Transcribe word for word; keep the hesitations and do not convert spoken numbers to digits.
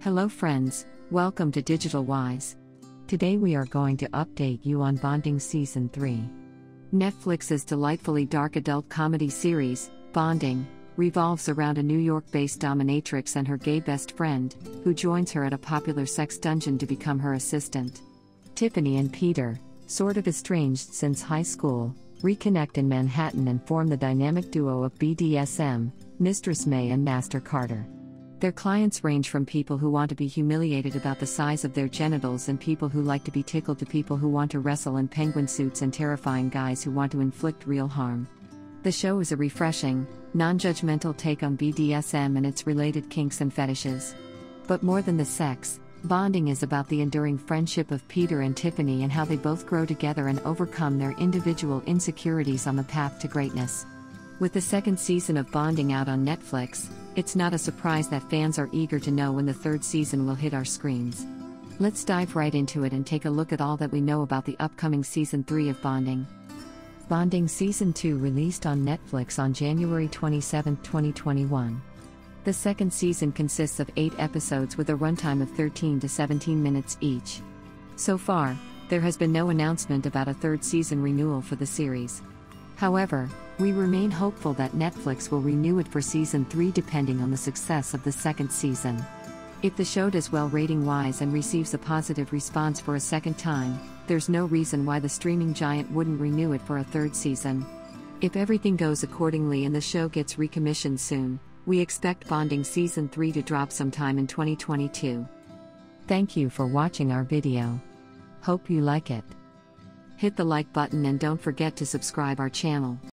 Hello friends, welcome to Digital Wise. Today we are going to update you on Bonding Season three. Netflix's delightfully dark adult comedy series, Bonding, revolves around a New York-based dominatrix and her gay best friend, who joins her at a popular sex dungeon to become her assistant. Tiffany and Peter, sort of estranged since high school, reconnect in Manhattan and form the dynamic duo of B D S M, Mistress May and Master Carter. Their clients range from people who want to be humiliated about the size of their genitals and people who like to be tickled to people who want to wrestle in penguin suits and terrifying guys who want to inflict real harm. The show is a refreshing, non-judgmental take on B D S M and its related kinks and fetishes. But more than the sex, Bonding is about the enduring friendship of Peter and Tiffany and how they both grow together and overcome their individual insecurities on the path to greatness. With the second season of Bonding out on Netflix, it's not a surprise that fans are eager to know when the third season will hit our screens. Let's dive right into it and take a look at all that we know about the upcoming Season three of Bonding. Bonding Season two released on Netflix on January twenty-seventh, twenty twenty-one. The second season consists of eight episodes with a runtime of thirteen to seventeen minutes each. So far, there has been no announcement about a third season renewal for the series. However, we remain hopeful that Netflix will renew it for Season three depending on the success of the second season. If the show does well rating-wise and receives a positive response for a second time, there's no reason why the streaming giant wouldn't renew it for a third season. If everything goes accordingly and the show gets recommissioned soon, we expect Bonding Season three to drop sometime in twenty twenty-two. Thank you for watching our video. Hope you like it. Hit the like button and don't forget to subscribe our channel.